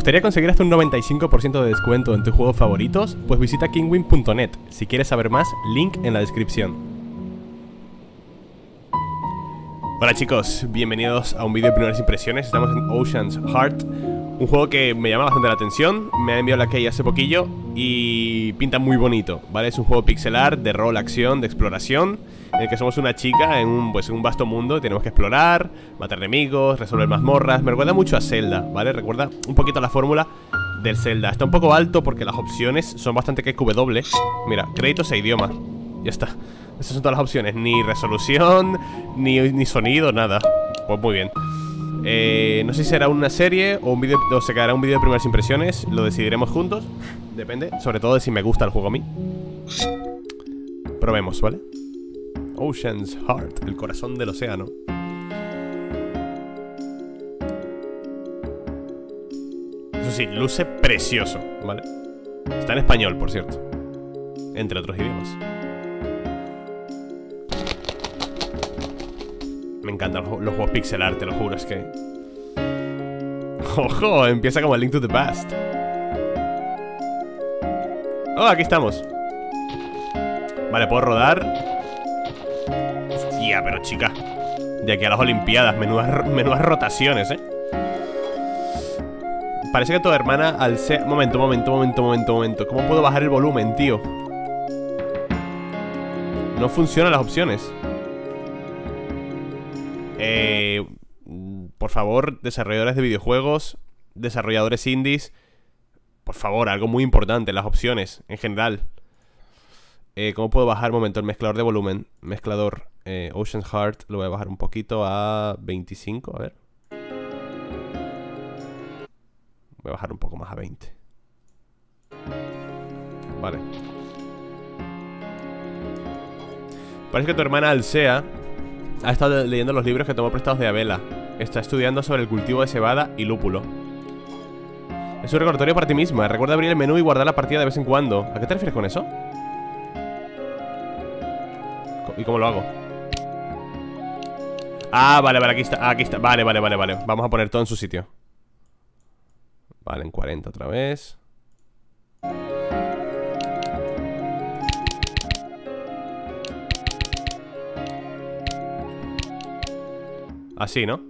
gustaría conseguir hasta un 95% de descuento en tus juegos favoritos? Pues visita kinguin.net. Si quieres saber más, link en la descripción. Hola chicos, bienvenidos a un vídeo de primeras impresiones. Estamos en Ocean's Heart, un juego que me llama bastante la atención. Me ha enviado la key hace poquillo y pinta muy bonito, ¿vale? Es un juego pixel art, de rol, acción, de exploración, en el que somos una chica en un vasto mundo. Tenemos que explorar, matar enemigos, resolver mazmorras. Me recuerda mucho a Zelda, ¿vale? Recuerda un poquito a la fórmula del Zelda. Está un poco alto porque las opciones son bastante QW. Mira, créditos e idioma. Ya está. Esas son todas las opciones. Ni resolución, ni sonido, nada. Pues muy bien. No sé si será una serie o un vídeo, o se quedará un vídeo de primeras impresiones. Lo decidiremos juntos. Depende, sobre todo de si me gusta el juego a mí. Probemos, ¿vale? Ocean's Heart, el corazón del océano. Eso sí, luce precioso, ¿vale? Está en español, por cierto, entre otros idiomas. Me encantan los juegos pixel art, te lo juro, es que... ¡Ojo! Empieza como el Link to the Past. ¡Oh, aquí estamos! Vale, puedo rodar. Hostia, pero chica, de aquí a las Olimpiadas, menudas rotaciones, ¿eh? Parece que tu hermana al ser... Momento. ¿Cómo puedo bajar el volumen, tío? No funcionan las opciones. Por favor, desarrolladores de videojuegos, desarrolladores indies, por favor, algo muy importante, las opciones en general. ¿Cómo puedo bajar? Momento, el mezclador de volumen. Mezclador, Ocean's Heart. Lo voy a bajar un poquito a 25, a ver. Voy a bajar un poco más a 20. Vale. Parece que tu hermana Alsea ha estado leyendo los libros que tomó prestados de Abela. Está estudiando sobre el cultivo de cebada y lúpulo. Es un recordatorio para ti misma. Recuerda abrir el menú y guardar la partida de vez en cuando. ¿A qué te refieres con eso? ¿Y cómo lo hago? Ah, vale, aquí está. Vale. Vamos a poner todo en su sitio. Vale, en 40 otra vez. Así, ¿no?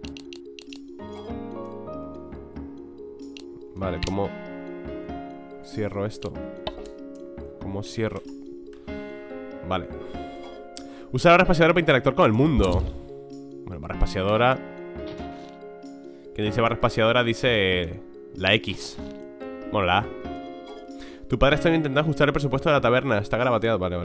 Vale, ¿cómo cierro esto? ¿Cómo cierro? Vale. Usa la barra espaciadora para interactuar con el mundo. Bueno, barra espaciadora. ¿Quién dice barra espaciadora? Dice la X. Bueno, la A. Tu padre está intentando ajustar el presupuesto de la taberna. Está garabateado, vale.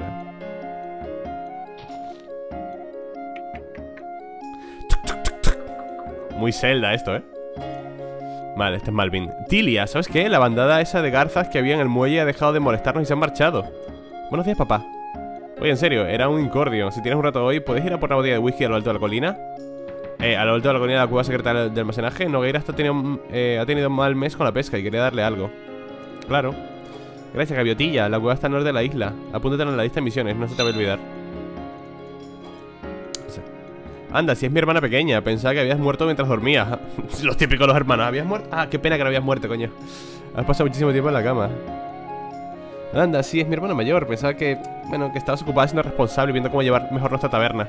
Muy Zelda esto, ¿eh? Vale, este es Malvin. Tilia, ¿sabes qué? La bandada esa de garzas que había en el muelle ha dejado de molestarnos y se han marchado. Buenos días, papá. Oye, en serio, era un incordio. Si tienes un rato hoy, ¿puedes ir a por una botella de whisky a lo alto de la colina? A lo alto de la colina de la cueva secreta de almacenaje. Nogueira ha tenido un mal mes con la pesca y quería darle algo. Claro. Gracias, gaviotilla. La cueva está al norte de la isla. Apúntatelo en la lista de misiones, no se te va a olvidar. Anda, si es mi hermana pequeña. Pensaba que habías muerto mientras dormías. Los típicos de los hermanos. ¿Habías muerto? Ah, qué pena que no habías muerto, coño. Has pasado muchísimo tiempo en la cama. Anda, sí, es mi hermana mayor. Pensaba que, bueno, que estabas ocupada siendo responsable y viendo cómo llevar mejor nuestra taberna.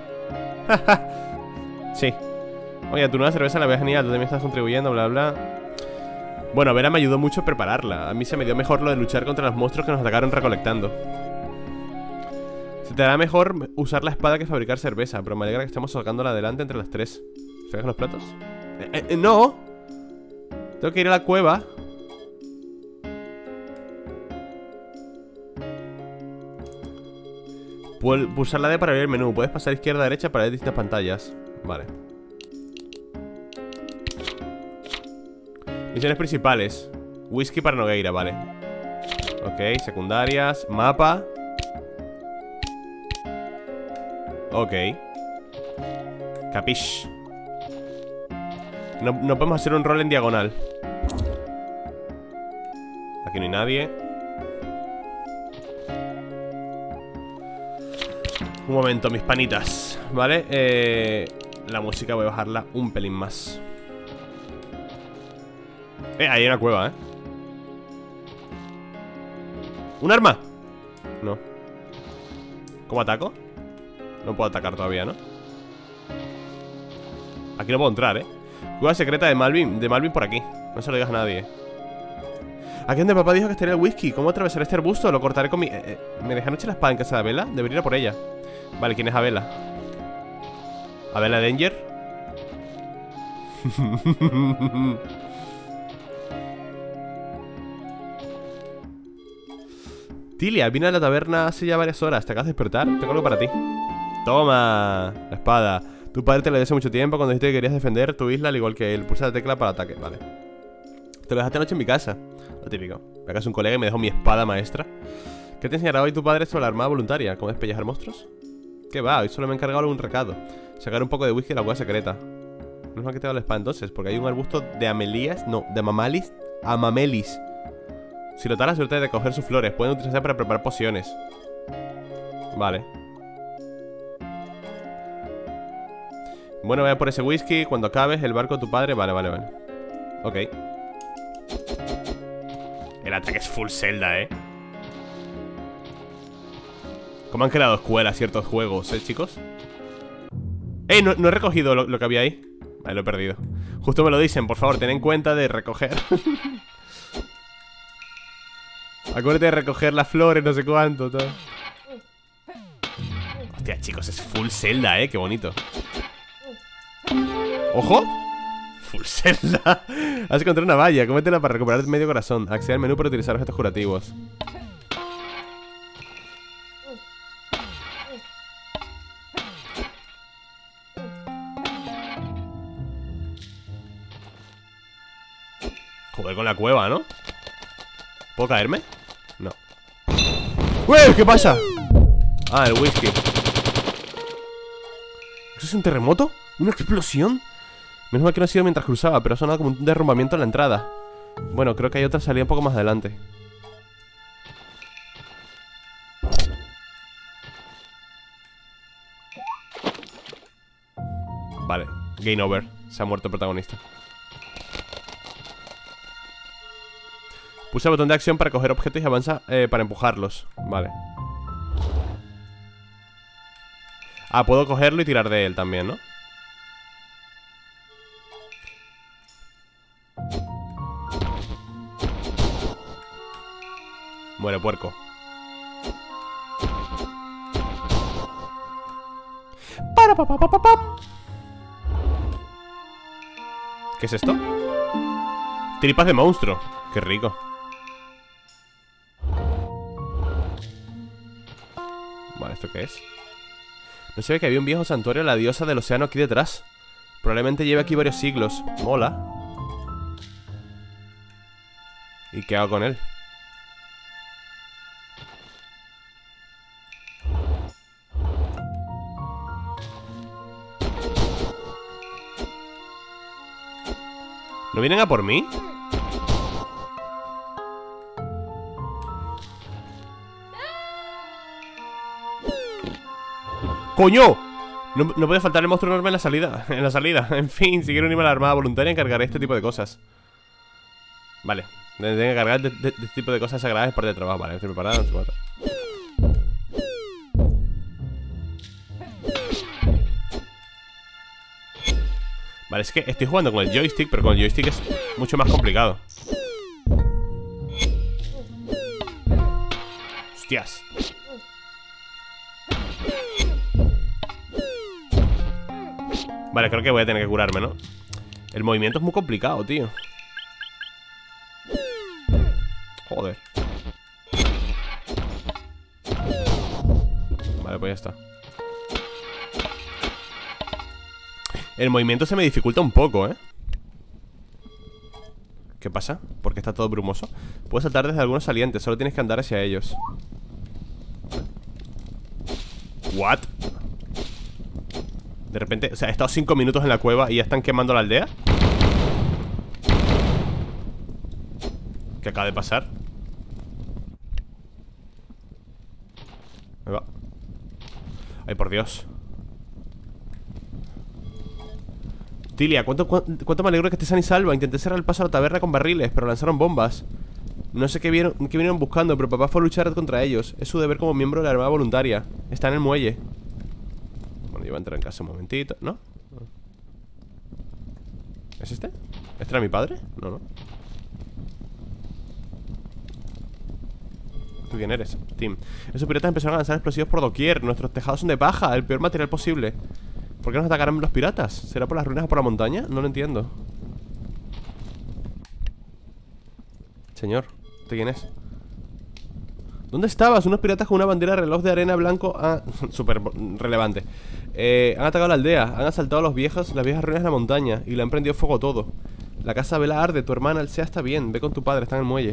Sí. Oye, tu nueva cerveza la veo genial. Tú también estás contribuyendo, bla, bla. Bueno, Vera me ayudó mucho a prepararla. A mí se me dio mejor lo de luchar contra los monstruos que nos atacaron recolectando. Se te hará mejor usar la espada que fabricar cerveza, pero me alegra que estemos sacándola adelante entre las tres. ¿Fregas los platos? ¡No! Tengo que ir a la cueva. Pulsar la D para abrir el menú. Puedes pasar izquierda a derecha para ver distintas pantallas. Vale. Misiones principales. Whisky para Nogueira, vale. Ok, secundarias. Mapa. Ok. Capish. No podemos hacer un rol en diagonal. Aquí no hay nadie. Un momento, mis panitas. Vale, la música voy a bajarla un pelín más. Ahí hay una cueva, ¿Un arma? No. ¿Cómo ataco? No puedo atacar todavía, ¿no? Aquí no puedo entrar, Cueva secreta de Malvin por aquí. No se lo digas a nadie. Aquí donde papá dijo que estaría el whisky. ¿Cómo atravesaré este arbusto? Lo cortaré con mi... ¿Me dejan echar la espada en casa de Abela? Debería ir a por ella. Vale, ¿quién es Abela? ¿Abela Danger? Tilia, vine a la taberna hace ya varias horas. ¿Te acabas de despertar? Tengo algo para ti. Toma, la espada. Tu padre te la dio hace mucho tiempo cuando dijiste que querías defender tu isla, al igual que él. Pulsa la tecla para ataque, vale. Te lo dejaste anoche en mi casa. Lo típico. Me acaso un colega y me dejó mi espada maestra. ¿Qué te enseñará hoy tu padre sobre la armada voluntaria? ¿Cómo despellejar monstruos? ¿Qué va? Hoy solo me he encargado algún recado. Sacar un poco de whisky de la cueva secreta. No es mal que te haga la espada entonces, porque hay un arbusto de amelías. No, de amamelis. Si lo talas, suerte de coger sus flores. Pueden utilizarse para preparar pociones. Vale. Bueno, voy a por ese whisky. Cuando acabes, el barco de tu padre. Vale. Ok. El ataque es full Zelda, ¿Cómo han creado escuelas ciertos juegos, chicos? No he recogido lo que había ahí. Vale, lo he perdido. Justo me lo dicen, por favor, ten en cuenta de recoger. Acuérdate de recoger las flores, no sé cuánto, todo. Hostia, chicos, es full Zelda, qué bonito. ¡Ojo! Full Zelda. Has encontrado una valla, cómetela para recuperar medio corazón. Accede al menú para utilizar objetos curativos. Joder, con la cueva, ¿no? ¿Puedo caerme? No. ¡Uy! ¿Qué pasa? Ah, el whisky. ¿Eso es un terremoto? ¿Una explosión? Menos mal que no ha sido mientras cruzaba, pero ha sonado como un derrumbamiento en la entrada. Bueno, creo que hay otra salida un poco más adelante. Vale, game over. Se ha muerto el protagonista. Pulsa el botón de acción para coger objetos y avanza para empujarlos. Vale. Ah, puedo cogerlo y tirar de él también, ¿no? Muere, puerco. ¿Qué es esto? Tripas de monstruo. Qué rico. Vale, ¿esto qué es? No se ve que había un viejo santuario a la diosa del océano aquí detrás. Probablemente lleve aquí varios siglos. Mola. ¿Y qué hago con él? ¿No vienen a por mí? ¡Coño! No puede faltar el monstruo enorme en la salida. En fin, si quiero unirme a la armada voluntaria, encargaré este tipo de cosas. Vale. Tengo que cargar de este tipo de cosas sagradas es parte del trabajo. Vale, estoy preparado, no sé cuánto. Vale, es que estoy jugando con el joystick, pero con el joystick es mucho más complicado. Hostias. Vale, creo que voy a tener que curarme, ¿no? El movimiento es muy complicado, tío. Joder. Vale, pues ya está. El movimiento se me dificulta un poco, ¿eh? ¿Qué pasa? ¿Por qué está todo brumoso? Puedes saltar desde algunos salientes, solo tienes que andar hacia ellos. ¿What? De repente, o sea, he estado 5 minutos en la cueva y ya están quemando la aldea. ¿Qué acaba de pasar? Ahí va. Ay, por Dios. Tilia, ¿cuánto me alegro que estés sana y salva? Intenté cerrar el paso a la taberna con barriles, pero lanzaron bombas. No sé qué vinieron buscando, pero papá fue a luchar contra ellos. Es su deber como miembro de la Armada Voluntaria. Está en el muelle. Bueno, yo voy a entrar en casa un momentito, ¿no? ¿Es este? ¿Este era mi padre? No, no. ¿Tú quién eres? Tim. Esos piratas empezaron a lanzar explosivos por doquier. Nuestros tejados son de paja, el peor material posible. ¿Por qué nos atacarán los piratas? ¿Será por las ruinas o por la montaña? No lo entiendo. Señor, ¿usted quién es? ¿Dónde estabas? Unos piratas con una bandera de reloj de arena blanco. Ah, súper relevante. Han atacado la aldea, han asaltado las viejas ruinas de la montaña y le han prendido fuego todo. La casa Vela arde, tu hermana Alcea está bien. Ve con tu padre, está en el muelle.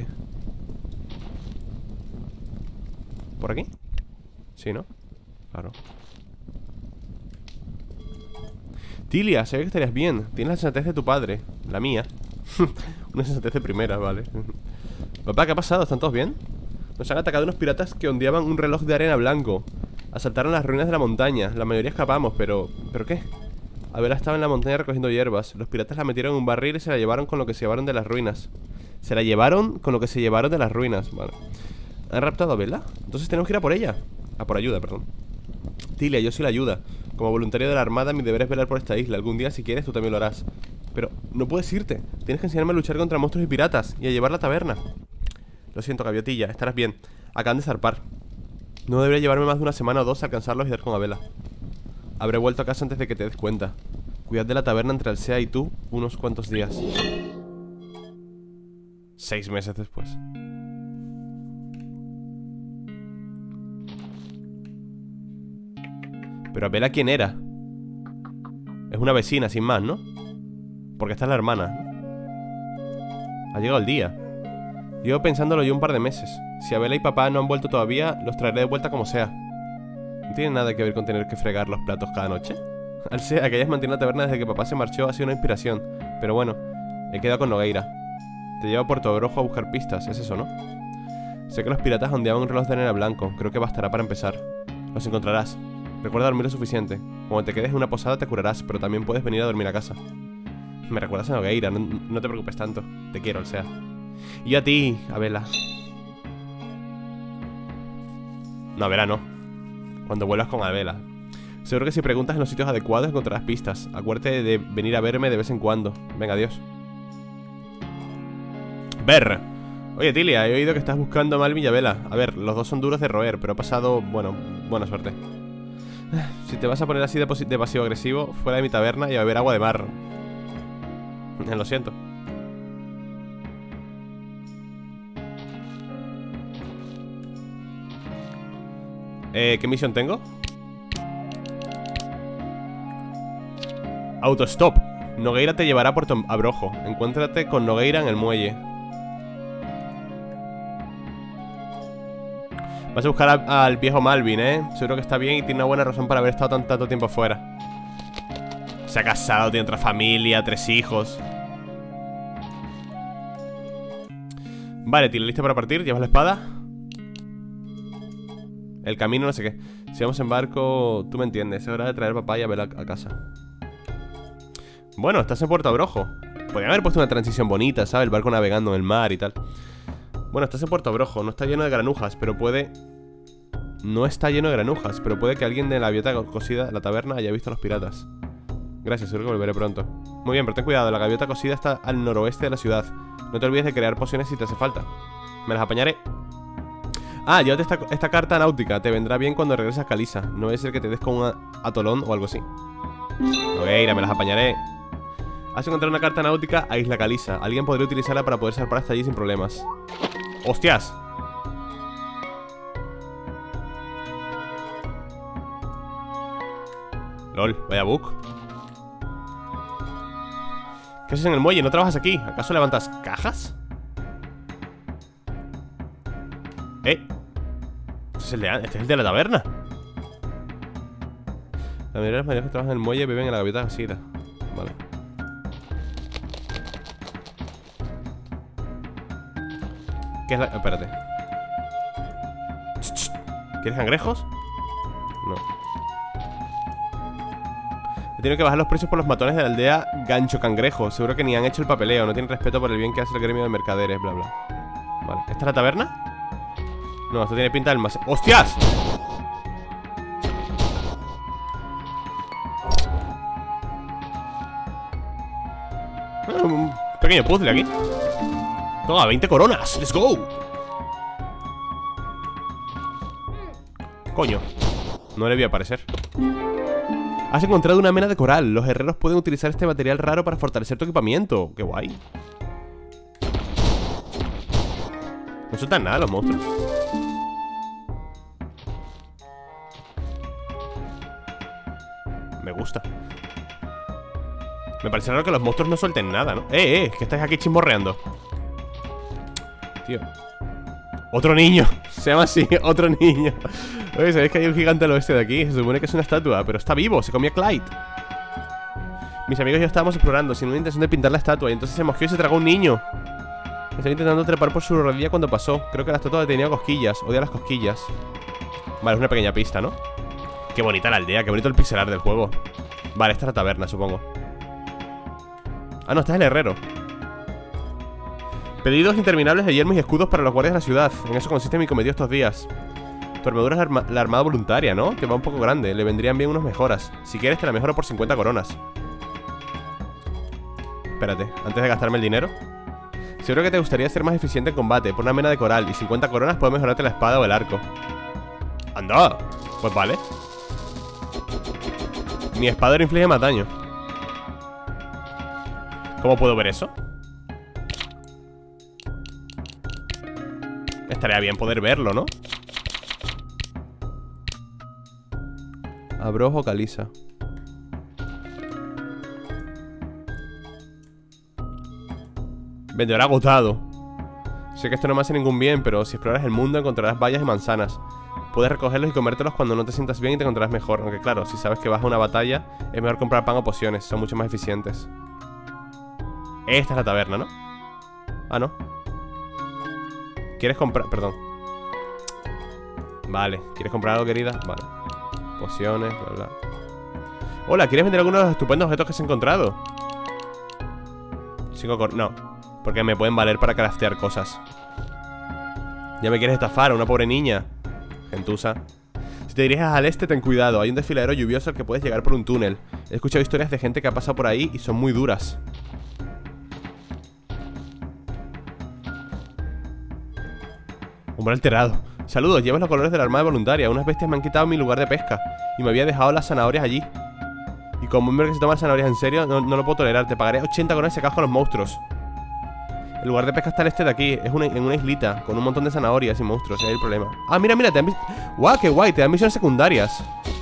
¿Por aquí? Sí, ¿no? Claro. Tilia, sabía que estarías bien. Tienes la sensatez de tu padre. La mía. Una sensatez de primera, vale. Papá, ¿qué ha pasado? ¿Están todos bien? Nos han atacado unos piratas que ondeaban un reloj de arena blanco. Asaltaron las ruinas de la montaña. La mayoría escapamos, pero... ¿pero qué? Abela estaba en la montaña recogiendo hierbas. Los piratas la metieron en un barril y se la llevaron con lo que se llevaron de las ruinas. Se la llevaron con lo que se llevaron de las ruinas. Vale. ¿Han raptado a Abela? Entonces tenemos que ir a por ella. A por ayuda, perdón. Tilia, yo soy la ayuda. Como voluntario de la armada, mi deber es velar por esta isla. Algún día, si quieres, tú también lo harás. Pero no puedes irte. Tienes que enseñarme a luchar contra monstruos y piratas y a llevar la taberna. Lo siento, gaviotilla, estarás bien. Acaban de zarpar. No debería llevarme más de una semana o dos a alcanzarlos y dar con Abela. Habré vuelto a casa antes de que te des cuenta. Cuidad de la taberna entre Alcea y tú unos cuantos días. 6 meses después. Pero Abela, ¿quién era? Es una vecina, sin más, ¿no? Porque esta es la hermana. Ha llegado el día. Llevo pensándolo yo un par de meses. Si Abela y papá no han vuelto todavía, los traeré de vuelta como sea. ¿No tiene nada que ver con tener que fregar los platos cada noche? Alcea, que hayas mantenido la taberna desde que papá se marchó ha sido una inspiración. Pero bueno, he quedado con Nogueira. Te llevo a Puerto Brojo a buscar pistas, es eso, ¿no? Sé que los piratas ondeaban un reloj de arena blanco. Creo que bastará para empezar. Los encontrarás. Recuerda dormir lo suficiente. Cuando te quedes en una posada te curarás, pero también puedes venir a dormir a casa. Me recuerdas a Nogueira, no te preocupes tanto. Te quiero, Alcea. Y a ti, Abela. No, Abela no. Cuando vuelvas con Abela. Seguro que si preguntas en los sitios adecuados encontrarás pistas. Acuérdate de venir a verme de vez en cuando. Venga, adiós. Ver. Oye, Tilia, he oído que estás buscando a Malvin y Abela. A ver, los dos son duros de roer, pero ha pasado, bueno, buena suerte. Si te vas a poner así de pasivo-agresivo, fuera de mi taberna y a beber agua de mar. Lo siento. ¿Qué misión tengo? Autostop. Nogueira te llevará a Puerto Abrojo. Encuéntrate con Nogueira en el muelle. Vas a buscar al viejo Malvin, ¿eh? Seguro que está bien y tiene una buena razón para haber estado tanto tiempo fuera. Se ha casado, tiene otra familia, 3 hijos. Vale, ¿tienes lista para partir? ¿Llevas la espada? El camino, no sé qué. Si vamos en barco, tú me entiendes. Es hora de traer papá y a Abela a casa. Bueno, estás en Puerto Abrojo. Podrían haber puesto una transición bonita, ¿sabes? El barco navegando en el mar y tal. Bueno, estás en Puerto Abrojo. No está lleno de granujas, pero puede... No está lleno de granujas, pero puede que alguien de la gaviota cosida, la taberna, haya visto a los piratas. Gracias, seguro que volveré pronto. Muy bien, pero ten cuidado. La gaviota cosida está al noroeste de la ciudad. No te olvides de crear pociones si te hace falta. Me las apañaré. Ah, llévate esta carta náutica. Te vendrá bien cuando regreses a Calisa. No es el que te des con un atolón o algo así. Nogueira, me las apañaré. Has encontrado una carta náutica a Isla Calisa. Alguien podría utilizarla para poder zarpar hasta allí sin problemas. ¡Hostias! LOL, vaya bug. ¿Qué haces en el muelle? ¿No trabajas aquí? ¿Acaso levantas cajas? Este es el de la taberna. La mayoría de las marineros que trabajan en el muelle viven en la gaviota cosida. Vale. ¿Qué es la...? Espérate. ¿Quieres cangrejos? No. tenido que bajar los precios por los matones de la aldea Gancho Cangrejo. Seguro que ni han hecho el papeleo. No tienen respeto por el bien que hace el gremio de mercaderes, bla, bla. Vale, ¿esta es la taberna? No, esto tiene pinta del más... ¡Hostias! Un pequeño puzzle aquí. Toma, 20 coronas. ¡Let's go! Coño, no le voy a aparecer. Has encontrado una mena de coral. Los herreros pueden utilizar este material raro para fortalecer tu equipamiento. ¡Qué guay! No sueltan nada los monstruos. Me gusta. Me parece raro que los monstruos no suelten nada, ¿no? Que estáis aquí chismorreando. Tío. Otro niño. Se llama así, otro niño. Oye, ¿sabéis que hay un gigante al oeste de aquí? Se supone que es una estatua, pero está vivo, se comió a Clyde. Mis amigos y yo estábamos explorando sin una intención de pintar la estatua, y entonces se movió y se tragó un niño. Estaba intentando trepar por su rodilla cuando pasó. Creo que la estatua tenía cosquillas. Odia las cosquillas. Vale, es una pequeña pista, ¿no? Qué bonita la aldea, qué bonito el pixelar del juego. Vale, esta es la taberna, supongo. Ah, no, este es el herrero. Pedidos interminables de yermos y escudos para los guardias de la ciudad. En eso consiste mi cometido estos días. Tu armadura es la armada voluntaria, ¿no? Te va un poco grande, le vendrían bien unas mejoras. Si quieres te la mejoro por 50 coronas. Espérate, antes de gastarme el dinero. Seguro que te gustaría ser más eficiente en combate. Por una mena de coral y 50 coronas puedo mejorarte la espada o el arco. ¡Anda! Pues vale. Mi espada inflige más daño. ¿Cómo puedo ver eso? Estaría bien poder verlo, ¿no? Abrojo caliza. Vendedor agotado. Sé que esto no me hace ningún bien, pero si exploras el mundo encontrarás bayas y manzanas. Puedes recogerlos y comértelos cuando no te sientas bien y te encontrarás mejor. Aunque claro, si sabes que vas a una batalla, es mejor comprar pan o pociones, son mucho más eficientes. Esta es la taberna, ¿no? Ah, no. ¿Quieres comprar? Perdón. Vale, ¿quieres comprar algo, querida? Vale. Pociones, bla, bla. Hola, ¿quieres vender alguno de los estupendos objetos que has encontrado? 5 no, porque me pueden valer para craftear cosas. Ya me quieres estafar a una pobre niña. Gentusa. Si te diriges al este, ten cuidado. Hay un desfiladero lluvioso al que puedes llegar por un túnel. He escuchado historias de gente que ha pasado por ahí y son muy duras. Hombre alterado. Saludos, llevas los colores de la armada voluntaria. Unas bestias me han quitado mi lugar de pesca y me había dejado las zanahorias allí. Y como un hombre que se toma las zanahorias en serio, no lo puedo tolerar. Te pagaré 80 coronas si acabas con los monstruos. El lugar de pesca está al este de aquí. Es en una islita con un montón de zanahorias y monstruos. Ahí hay el problema. Ah, mira, mira, te dan... ¡Guau, qué guay! Te dan misiones secundarias.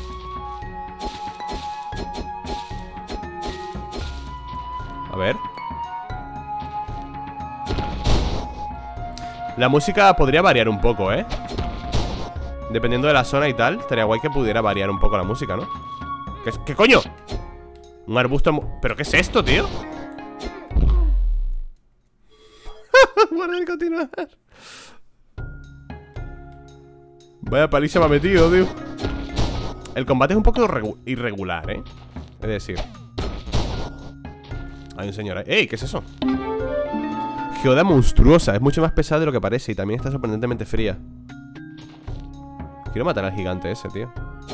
A ver. La música podría variar un poco, ¿eh? Dependiendo de la zona y tal. Estaría guay que pudiera variar un poco la música, ¿no? ¿Qué coño? Un arbusto... ¿Pero qué es esto, tío? Guarda y continuar. Vaya paliza me ha metido, tío. El combate es un poco irregular, ¿eh? Es decir, hay un señor ahí. ¡Ey! ¿Qué es eso? Geoda monstruosa. Es mucho más pesada de lo que parece y también está sorprendentemente fría. Quiero matar al gigante ese, tío.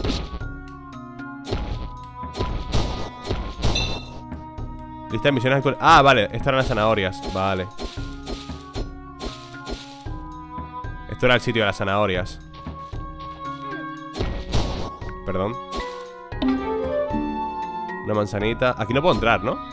Lista de misiones actuales. Ah, vale, estas eran las zanahorias. Vale. Esto era el sitio de las zanahorias. Perdón. Una manzanita. Aquí no puedo entrar, ¿no?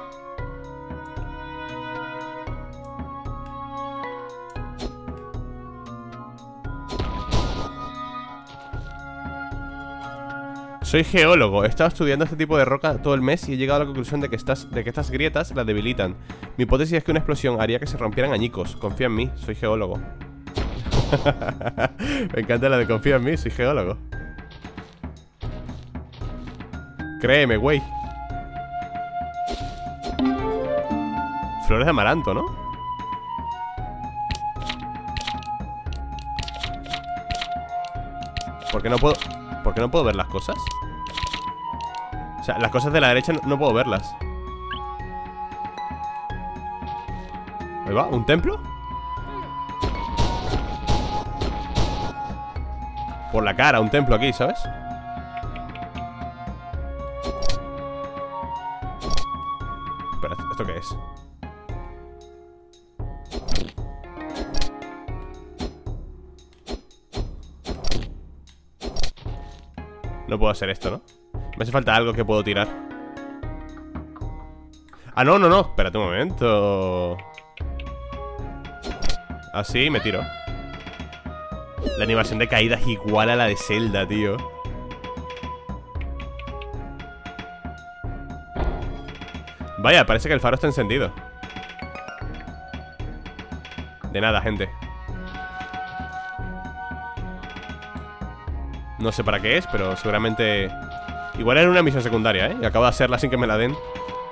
Soy geólogo, he estado estudiando este tipo de roca todo el mes y he llegado a la conclusión de que estas grietas las debilitan. Mi hipótesis es que una explosión haría que se rompieran añicos. Confía en mí, soy geólogo. Me encanta la de confía en mí, soy geólogo. Créeme, güey. Flores de amaranto, ¿no? ¿Por qué no puedo ver las cosas? O sea, las cosas de la derecha no puedo verlas. Ahí va, ¿un templo? Por la cara, un templo aquí, ¿sabes? Espera, ¿esto qué es? No puedo hacer esto, ¿no? Me hace falta algo que puedo tirar. Ah, no, no, no, espérate un momento. Así me tiro. La animación de caída es igual a la de Zelda, tío. Vaya, parece que el faro está encendido. De nada, gente. No sé para qué es, pero seguramente... Igual era una misión secundaria, ¿eh? Y acabo de hacerla sin que me la den.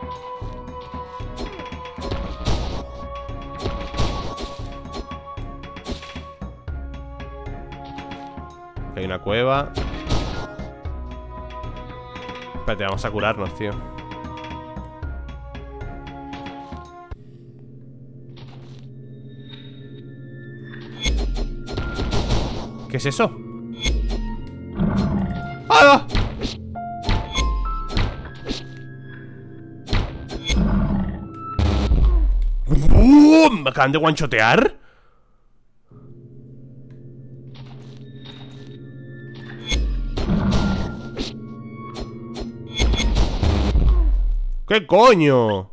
Aquí hay una cueva. Espérate, vamos a curarnos, tío. ¿Qué es eso? ¡Ah! ¿Me acaban de guanchotear? ¿Qué coño?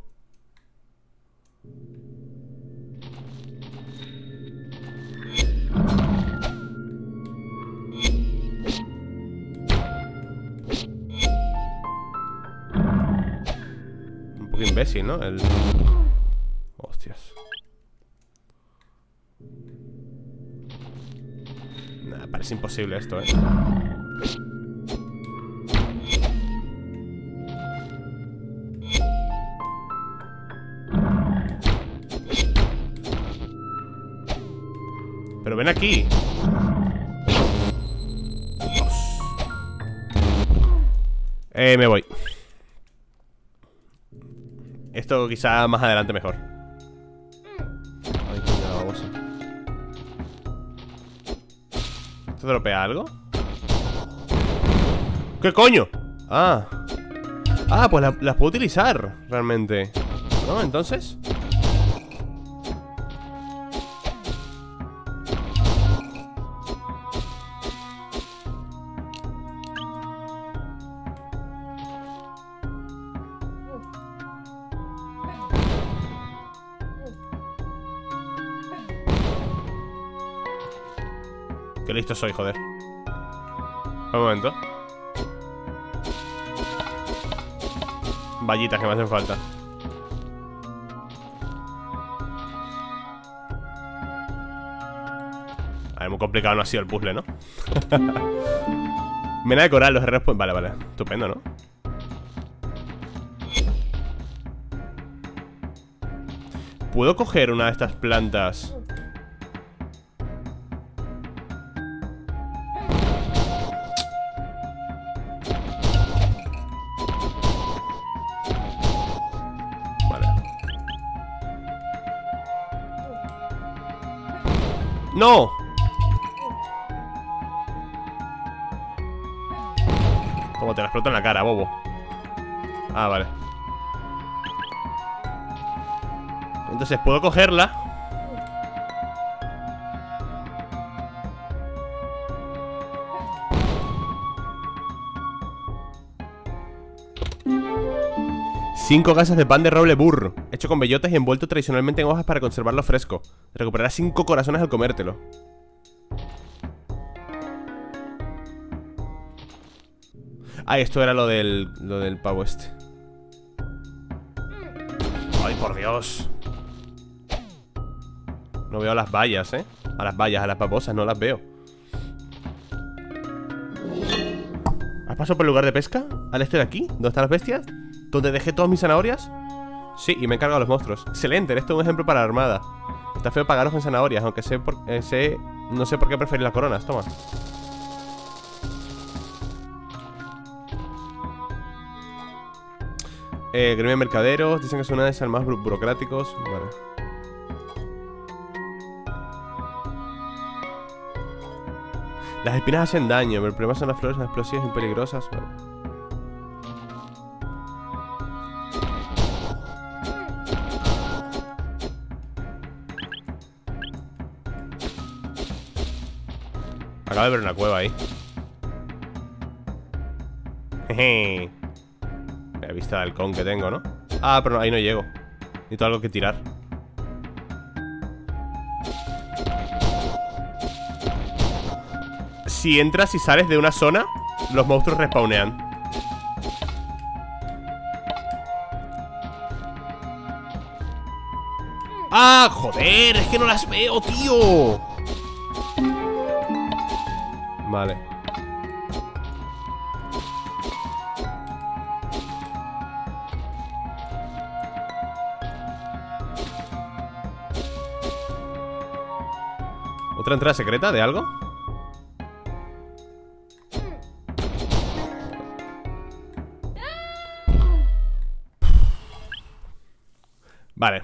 Un poco imbécil, ¿no? Hostias. Nah, parece imposible esto, ¿eh? Pero ven aquí. Dios. Me voy. Esto quizá más adelante mejor. Ay, coño, la babosa. ¿Esto dropea algo? ¿Qué coño? Ah. Ah, pues las puedo utilizar realmente, ¿no? Entonces... Qué listo soy, joder. Un momento. Vallitas que me hacen falta. A ver, muy complicado no ha sido el puzzle, ¿no? Mena de coral, los R. Vale, vale. Estupendo, ¿no? ¿Puedo coger una de estas plantas? ¡No! Como te la exploto en la cara, bobo. Ah, vale. Entonces puedo cogerla. Cinco gasas de pan de roble burro, hecho con bellotas y envuelto tradicionalmente en hojas para conservarlo fresco. Recuperarás 5 corazones al comértelo. Ah, esto era lo del pavo este. Ay, por Dios. No veo a las vallas, ¿eh? A las vallas, a las babosas, no las veo. ¿Has pasado por el lugar de pesca? ¿Al este de aquí? ¿Dónde están las bestias? ¿Dónde dejé todas mis zanahorias? Sí, y me he encargado de los monstruos. Excelente, esto es un ejemplo para la armada. Está feo pagaros en zanahorias, aunque no sé por qué preferir las coronas, toma. gremio de mercaderos. Dicen que son una de esas más burocráticos. Vale. Las espinas hacen daño, pero el problema son las flores, son explosivas y peligrosas. Vale. Acabo de ver una cueva ahí. Jeje. La vista del halcón que tengo, ¿no? Ah, pero no, ahí no llego. Necesito algo que tirar. Si entras y sales de una zona, los monstruos respawnean. ¡Ah, joder! Es que no las veo, tío. Vale. ¿Otra entrada secreta de algo? Vale.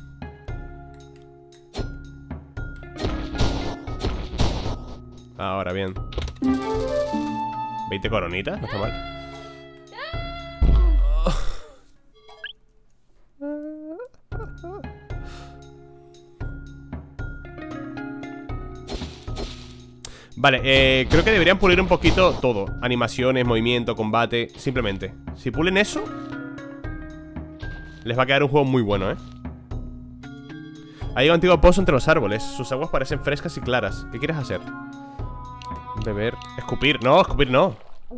Ahora bien. 20 coronitas, no está mal. Vale, creo que deberían pulir un poquito todo. Animaciones, movimiento, combate. Simplemente, si pulen eso, les va a quedar un juego muy bueno, ¿eh? Hay un antiguo pozo entre los árboles. Sus aguas parecen frescas y claras. ¿Qué quieres hacer? Beber. Escupir. No, escupir no.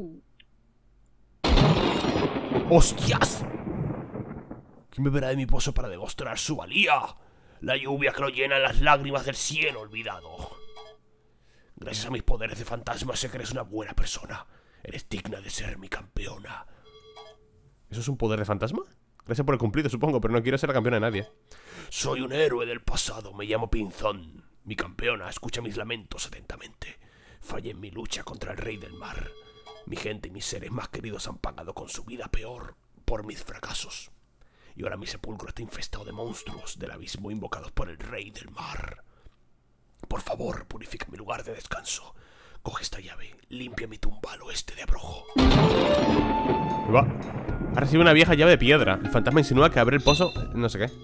¡Hostias! ¿Quién beberá de mi pozo para demostrar su valía? La lluvia que lo llena en las lágrimas del cielo olvidado. Gracias a mis poderes de fantasma sé que eres una buena persona. Eres digna de ser mi campeona. ¿Eso es un poder de fantasma? Gracias por el cumplido, supongo, pero no quiero ser la campeona de nadie. Soy un héroe del pasado, me llamo Pinzón. Mi campeona, escucha mis lamentos atentamente. Fallé en mi lucha contra el rey del mar. Mi gente y mis seres más queridos han pagado con su vida peor por mis fracasos. Y ahora mi sepulcro está infestado de monstruos del abismo invocados por el rey del mar. Por favor, purifica mi lugar de descanso. Coge esta llave, limpia mi tumba al oeste de Abrojo. Va. Ha recibido una vieja llave de piedra. El fantasma insinúa que abre el pozo, no sé qué.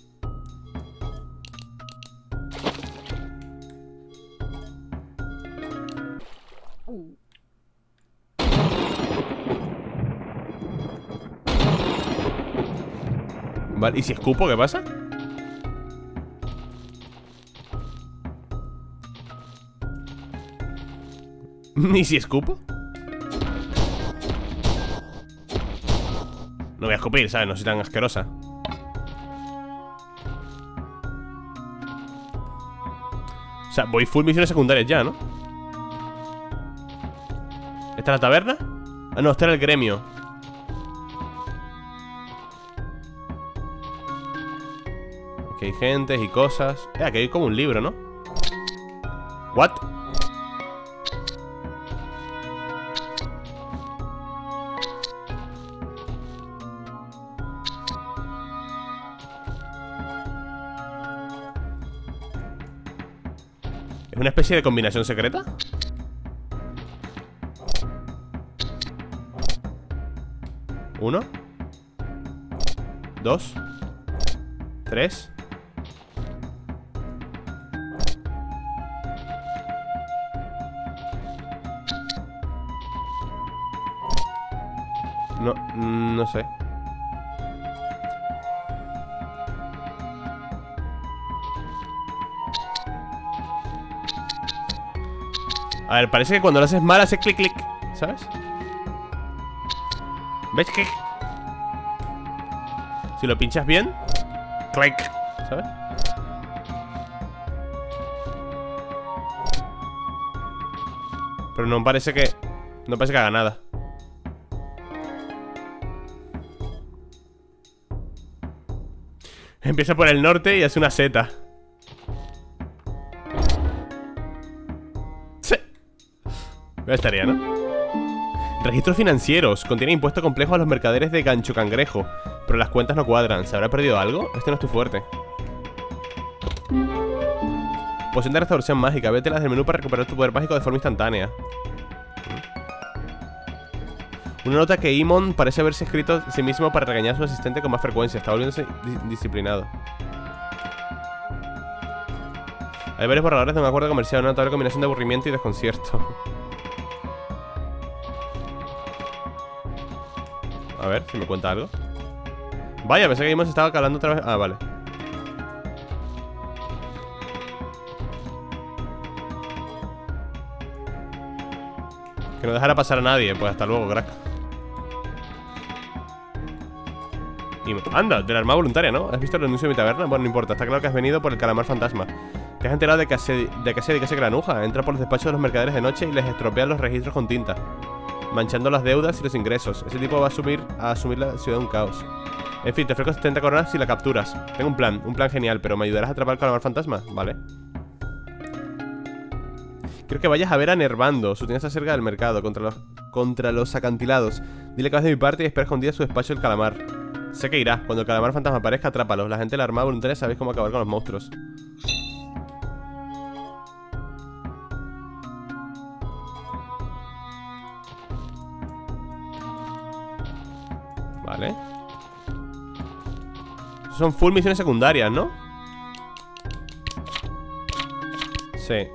Vale, ¿y si escupo qué pasa? ¿Y si escupo? No voy a escupir, ¿sabes? No soy tan asquerosa. O sea, voy full misiones secundarias ya, ¿no? ¿Esta es la taberna? Ah, no, este era el gremio. Aquí hay gentes y cosas. Aquí hay como un libro, ¿no? ¿What? ¿Es una especie de combinación secreta? Uno. Dos. Tres. No, no sé. A ver, parece que cuando lo haces mal hace clic, clic, ¿sabes? ¿Ves que? Si lo pinchas bien, clic, ¿sabes? Pero no parece que... No parece que haga nada. Empieza por el norte y hace una seta. Sí. Ya estaría, ¿no? Registros financieros. Contiene impuesto complejo a los mercaderes de gancho cangrejo, pero las cuentas no cuadran. ¿Se habrá perdido algo? Este no es tu fuerte. Poción de restauración mágica. Vételas del menú para recuperar tu poder mágico de forma instantánea. Una nota que Imon parece haberse escrito a sí mismo para regañar a su asistente con más frecuencia. Está volviéndose disciplinado. Hay varios borradores de un acuerdo comercial. Una notable combinación de aburrimiento y desconcierto. A ver, si me cuenta algo. Vaya, pensé que Imon se estaba calando otra vez. Ah, vale. Que no dejara pasar a nadie. Pues hasta luego, crack. Anda, de la armada voluntaria, ¿no? ¿Has visto el anuncio de mi taberna? Bueno, no importa, está claro que has venido por el calamar fantasma. ¿Te has enterado de que se dedica ese granuja? Entra por los despachos de los mercaderes de noche y les estropea los registros con tinta, manchando las deudas y los ingresos. Ese tipo va a asumir la ciudad de un caos. En fin, te ofrezco 70 coronas si la capturas. Tengo un plan genial, pero ¿me ayudarás a atrapar al calamar fantasma? Vale. Quiero que vayas a ver a Nervando. Su tienda está cerca del mercado, contra los acantilados. Dile que vas de mi parte y espera escondida su despacho el calamar. Sé que irá. Cuando el calamar fantasma aparezca, atrápalo. La gente de la armada voluntaria sabéis cómo acabar con los monstruos. Vale. Son full misiones secundarias, ¿no? Sí.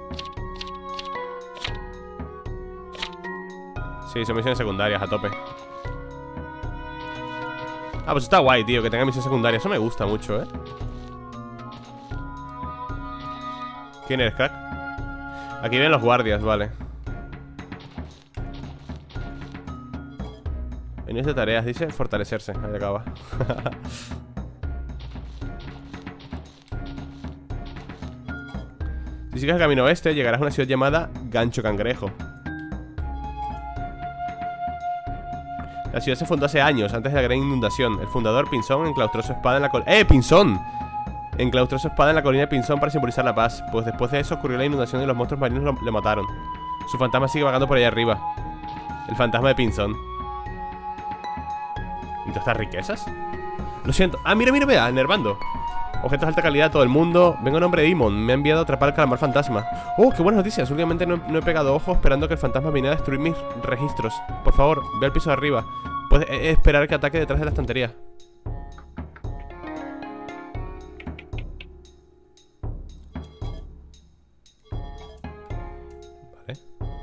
Sí, son misiones secundarias a tope. Ah, pues está guay, tío, que tenga misiones secundarias. Eso me gusta mucho, ¿eh? ¿Quién eres, crack? Aquí vienen los guardias, vale. Menús de tareas, dice fortalecerse. Ahí acaba. Si sigues el camino oeste, llegarás a una ciudad llamada Gancho Cangrejo. La ciudad se fundó hace años, antes de la gran inundación. El fundador, Pinzón, enclaustró su espada en la colina... ¡Eh, Pinzón! Enclaustró su espada en la colina de Pinzón para simbolizar la paz. Pues después de eso ocurrió la inundación y los monstruos marinos le mataron. Su fantasma sigue vagando por allá arriba. El fantasma de Pinzón. ¿Y todas estas riquezas? Lo siento. Ah, mira, vea, Nervando. Objetos de alta calidad a todo el mundo. Vengo en nombre de Imon. Me ha enviado a atrapar al calamar fantasma. Oh, qué buenas noticias. Últimamente no he pegado ojo esperando que el fantasma viniera a destruir mis registros. Por favor, ve al piso de arriba. Puedes esperar que ataque detrás de la estantería. Vale.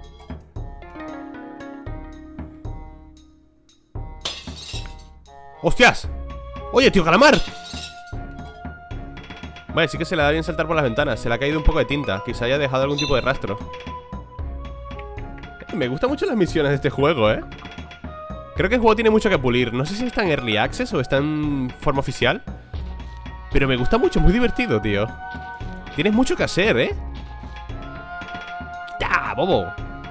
¡Hostias! ¡Oye, tío calamar! Vale, sí que se le da bien saltar por las ventanas. Se le ha caído un poco de tinta. Quizá haya dejado algún tipo de rastro. Me gustan mucho las misiones de este juego, ¿eh? Creo que el juego tiene mucho que pulir. No sé si está en Early Access o está en forma oficial, pero me gusta mucho, es muy divertido, tío. Tienes mucho que hacer, ¿eh? ¡Ya, bobo!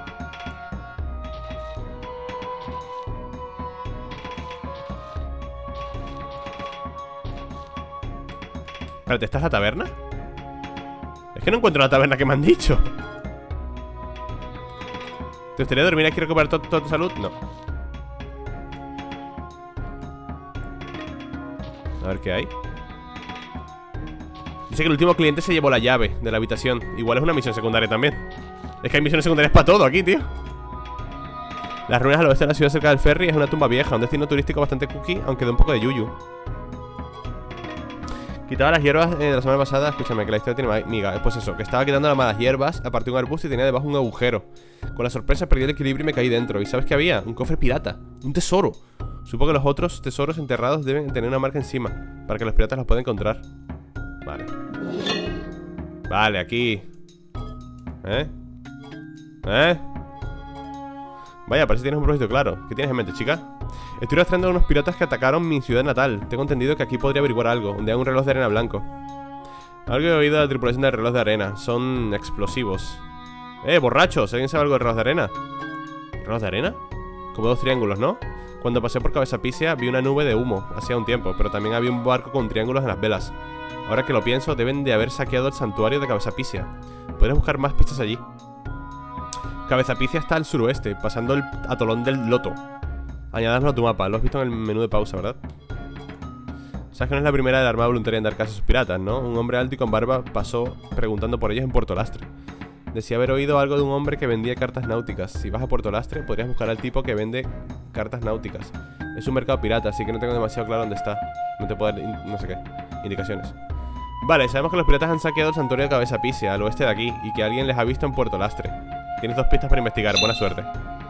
Espérate, ¿esta es la taberna? Es que no encuentro la taberna que me han dicho. ¿Te gustaría dormir aquí y recuperar toda tu salud? No. A ver qué hay. Dice que el último cliente se llevó la llave de la habitación. Igual es una misión secundaria también. Es que hay misiones secundarias para todo aquí, tío. Las ruinas al oeste de la ciudad cerca del ferry es una tumba vieja, un destino turístico bastante cookie, aunque de un poco de yuyu. Quitaba las hierbas de la semana pasada. Escúchame, que la historia tiene miga. Pues eso, que estaba quitando las malas hierbas, aparté un arbusto y tenía debajo un agujero. Con la sorpresa perdí el equilibrio y me caí dentro. ¿Y sabes qué había? Un cofre pirata, un tesoro. Supongo que los otros tesoros enterrados deben tener una marca encima, para que los piratas los puedan encontrar. Vale. Vale, aquí. Vaya, parece que tienes un propósito claro. ¿Qué tienes en mente, chica? Estoy rastreando a unos piratas que atacaron mi ciudad natal. Tengo entendido que aquí podría averiguar algo. Donde hay un reloj de arena blanco. Algo he oído de la tripulación del reloj de arena. Son explosivos. Borrachos. ¿Alguien sabe algo del reloj de arena? ¿Reloj de arena? Como dos triángulos, ¿no? Cuando pasé por Cabeza Písea vi una nube de humo. Hacía un tiempo. Pero también había un barco con triángulos en las velas. Ahora que lo pienso, deben de haber saqueado el santuario de Cabeza Písea. Podrías buscar más pistas allí. Cabezapicia está al suroeste, pasando el atolón del Loto. Añádaslo a tu mapa, lo has visto en el menú de pausa, ¿verdad? Sabes que no es la primera de la Armada Voluntaria en dar caza a sus piratas, ¿no? Un hombre alto y con barba pasó preguntando por ellos en Puerto Lastre. Decía haber oído algo de un hombre que vendía cartas náuticas. Si vas a Puerto Lastre, podrías buscar al tipo que vende cartas náuticas. Es un mercado pirata, así que no tengo demasiado claro dónde está. No te puedo dar, no sé qué, indicaciones. Vale, sabemos que los piratas han saqueado el santuario de Cabezapicia, al oeste de aquí, y que alguien les ha visto en Puerto Lastre. Tienes 2 pistas para investigar, buena suerte.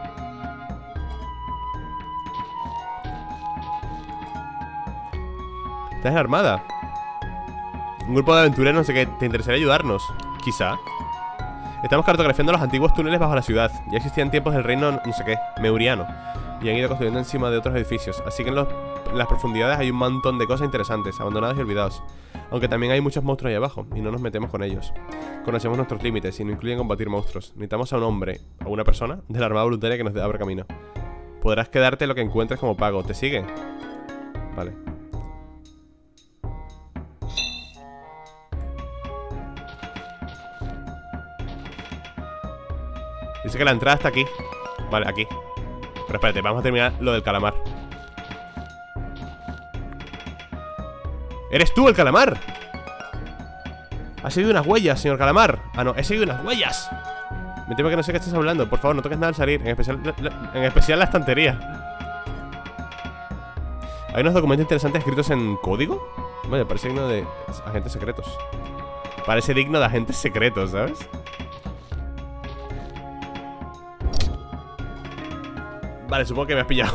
¿Estás en la armada? Un grupo de aventureros, no sé qué, ¿te interesaría ayudarnos? Quizá. Estamos cartografiando los antiguos túneles bajo la ciudad. Ya existían tiempos del reino, no sé qué, meuriano, y han ido construyendo encima de otros edificios. Así que en las profundidades hay un montón de cosas interesantes, abandonadas y olvidados. Aunque también hay muchos monstruos ahí abajo, y no nos metemos con ellos. Conocemos nuestros límites y no incluyen combatir monstruos. Necesitamos a un hombre, o una persona, de la Armada Voluntaria que nos abra camino. Podrás quedarte lo que encuentres como pago. ¿Te sigue? Vale. Dice que la entrada está aquí. Vale, aquí. Pero espérate, vamos a terminar lo del calamar. ¡Eres tú el calamar! Has seguido unas huellas, señor calamar. Ah, no, he seguido unas huellas. Me temo que no sé qué estás hablando. Por favor, no toques nada al salir. En especial la estantería. Hay unos documentos interesantes escritos en código. Vale, parece digno de agentes secretos. Parece digno de agentes secretos, ¿sabes? Vale, supongo que me has pillado.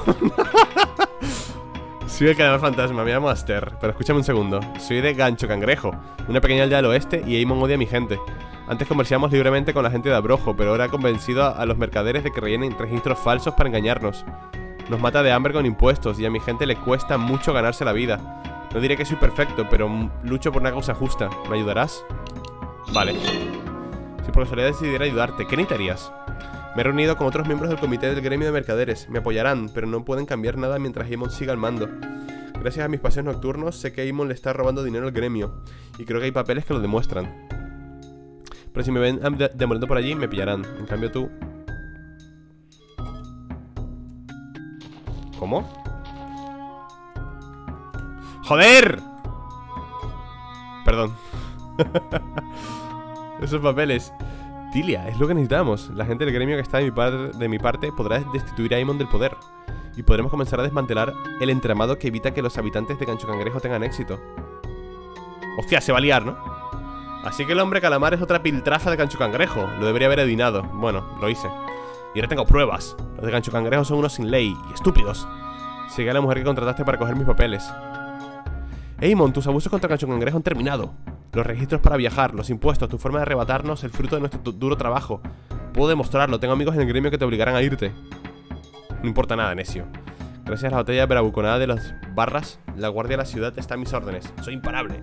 Soy el calamar fantasma, me llamo Aster. Pero escúchame un segundo. Soy de Gancho Cangrejo, una pequeña aldea del oeste, y Eamon odia a mi gente. Antes comerciamos libremente con la gente de Abrojo, pero ahora ha convencido a los mercaderes de que rellenen registros falsos para engañarnos. Nos mata de hambre con impuestos, y a mi gente le cuesta mucho ganarse la vida. No diré que soy perfecto, pero lucho por una causa justa. ¿Me ayudarás? Vale. Si por casualidad decidiera ayudarte, ¿qué necesitarías? Me he reunido con otros miembros del comité del gremio de mercaderes. Me apoyarán, pero no pueden cambiar nada mientras Eamon siga al mando. Gracias a mis paseos nocturnos, sé que Eamon le está robando dinero al gremio, y creo que hay papeles que lo demuestran. Pero si me ven demorando por allí, me pillarán. En cambio tú... ¿Cómo? ¡Joder! Perdón. Esos papeles. Tilia, es lo que necesitamos. La gente del gremio que está de mi parte podrá destituir a Eamon del poder. Y podremos comenzar a desmantelar el entramado que evita que los habitantes de Gancho Cangrejo tengan éxito. Hostia, se va a liar, ¿no? Así que el hombre calamar es otra piltrafa de Gancho Cangrejo. Lo debería haber adivinado. Bueno, lo hice. Y ahora tengo pruebas. Los de Gancho Cangrejo son unos sin ley y estúpidos. Sigue a la mujer que contrataste para coger mis papeles. Eamon, tus abusos contra Gancho Cangrejo han terminado. Los registros para viajar, los impuestos, tu forma de arrebatarnos el fruto de nuestro duro trabajo. Puedo demostrarlo, tengo amigos en el gremio que te obligarán a irte. No importa nada, necio. Gracias a la batalla bravuconada de las barras, la guardia de la ciudad está a mis órdenes. Soy imparable.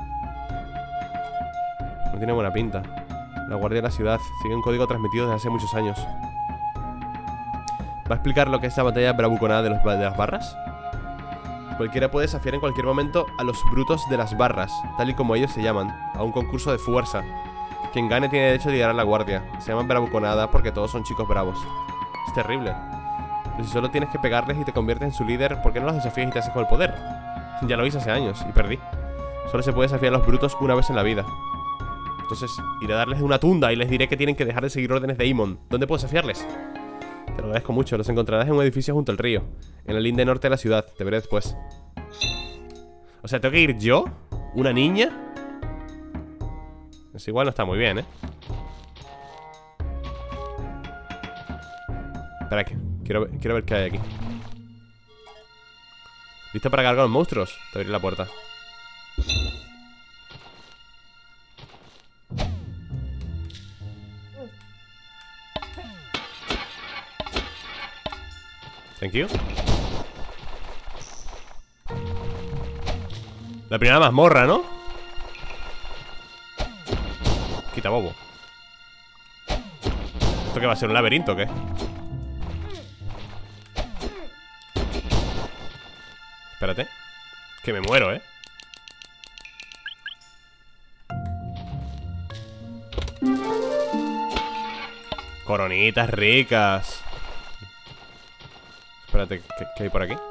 No tiene buena pinta. La guardia de la ciudad sigue un código transmitido desde hace muchos años. ¿Va a explicar lo que es la batalla bravuconada de las barras? Cualquiera puede desafiar en cualquier momento a los brutos de las barras, tal y como ellos se llaman, a un concurso de fuerza. Quien gane tiene derecho a liderar la guardia. Se llaman bravuconada porque todos son chicos bravos. Es terrible. Pero si solo tienes que pegarles y te conviertes en su líder, ¿por qué no los desafías y te haces con el poder? Ya lo hice hace años y perdí. Solo se puede desafiar a los brutos una vez en la vida. Entonces iré a darles una tunda y les diré que tienen que dejar de seguir órdenes de Eamon. ¿Dónde puedo desafiarles? Te lo agradezco mucho, los encontrarás en un edificio junto al río, en la linde norte de la ciudad. Te veré después. O sea, ¿tengo que ir yo? ¿Una niña? Eso igual no está muy bien, ¿eh? Espera, que quiero ver qué hay aquí. ¿Listo para cargar los monstruos? Te abriré la puerta. Thank you. La primera mazmorra, ¿no? Quita bobo. ¿Esto qué va a ser? ¿Un laberinto o qué? Espérate. Que me muero, ¿eh? Coronitas ricas. Espérate, ¿qué hay por aquí?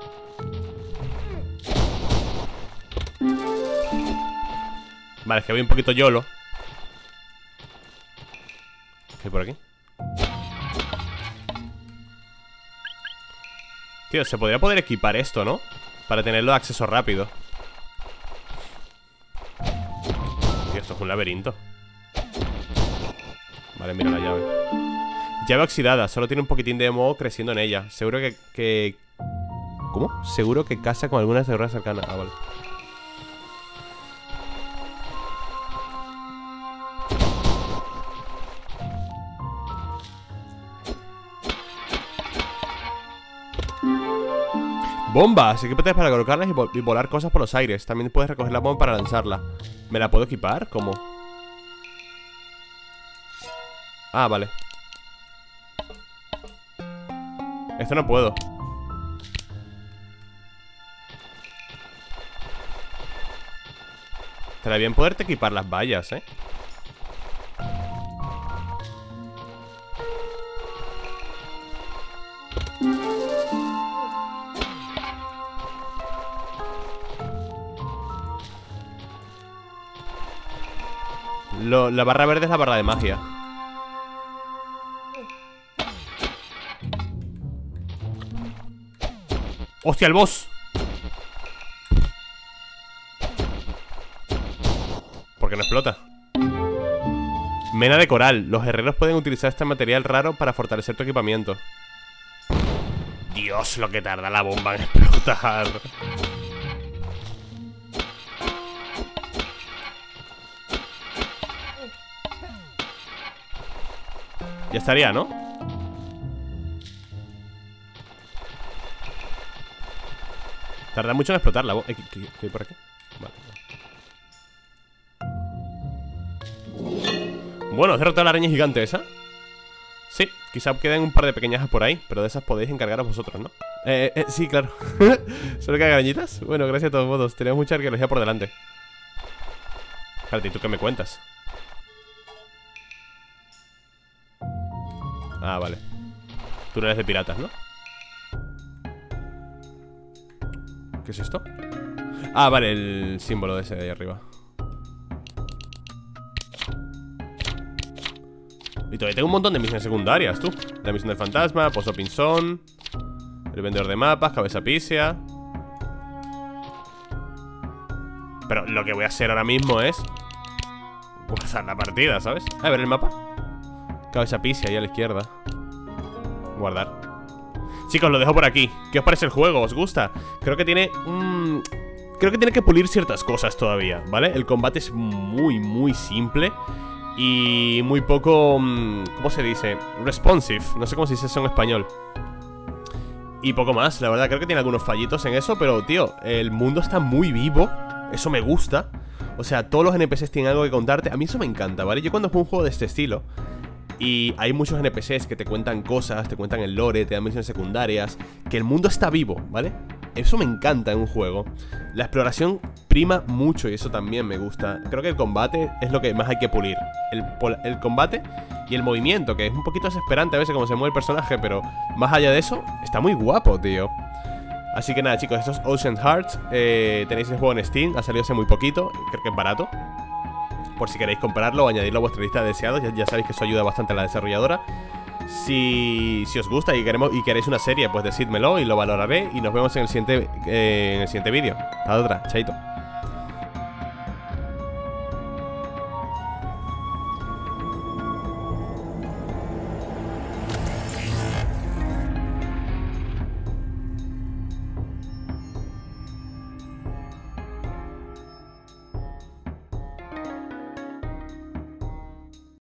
Vale, es que voy un poquito YOLO. ¿Qué hay por aquí? Tío, se podría poder equipar esto, ¿no? Para tenerlo de acceso rápido. Tío, esto es un laberinto. Vale, mira la llave. Llave oxidada, solo tiene un poquitín de moho creciendo en ella. Seguro que... ¿Cómo? Seguro que casa con algunas cerraduras cercanas. Ah, vale. Bombas, equipate para colocarlas y volar cosas por los aires. También puedes recoger la bomba para lanzarla. ¿Me la puedo equipar? ¿Cómo? Ah, vale. Esto no puedo. Estaría bien poderte equipar las vallas, ¿eh? La barra verde es la barra de magia. ¡Hostia, el boss! ¿Por qué no explota? Mena de coral. Los herreros pueden utilizar este material raro para fortalecer tu equipamiento. Dios, lo que tarda la bomba en explotar. Ya estaría, ¿no? Tarda mucho en explotar la bomba. ¿Qué hay por aquí? Vale. Bueno, ¿has derrotado a la araña gigante esa? Sí, quizá queden un par de pequeñajas por ahí, pero de esas podéis encargaros vosotros, ¿no? Sí, claro. ¿Solo que hay arañitas? Bueno, gracias a todos modos. Tenemos mucha arqueología por delante. Espérate, ¿y tú qué me cuentas? Ah, vale. Tú no eres de piratas, ¿no? ¿Qué es esto? Ah, vale, el símbolo de ese de ahí arriba. Y todavía tengo un montón de misiones secundarias, tú. La misión del fantasma, Pozo Pinzón, el vendedor de mapas, Cabeza Pícea. Pero lo que voy a hacer ahora mismo es pasar la partida, ¿sabes? A ver el mapa. Cabeza Pícea ahí a la izquierda. Guardar. Chicos, lo dejo por aquí. ¿Qué os parece el juego? ¿Os gusta? Creo que tiene creo que tiene que pulir ciertas cosas todavía, ¿vale? El combate es muy simple y muy poco... ¿cómo se dice? Responsive. No sé cómo se dice eso en español. Y poco más, la verdad. Creo que tiene algunos fallitos en eso, pero, tío, el mundo está muy vivo. Eso me gusta. O sea, todos los NPCs tienen algo que contarte. A mí eso me encanta, ¿vale? Yo cuando juego un juego de este estilo y hay muchos NPCs que te cuentan cosas, te cuentan el lore, te dan misiones secundarias, que el mundo está vivo, ¿vale? Eso me encanta en un juego. La exploración prima mucho y eso también me gusta. Creo que el combate es lo que más hay que pulir. El combate y el movimiento, que es un poquito desesperante a veces como se mueve el personaje, pero más allá de eso, está muy guapo, tío. Así que nada, chicos, esto es Ocean Heart. Tenéis el juego en Steam, ha salido hace muy poquito, creo que es barato. Por si queréis comprarlo o añadirlo a vuestra lista de deseados. Ya sabéis que eso ayuda bastante a la desarrolladora. Si os gusta y queréis una serie, pues decídmelo y lo valoraré. Y nos vemos en el siguiente vídeo. Hasta otra, chaito.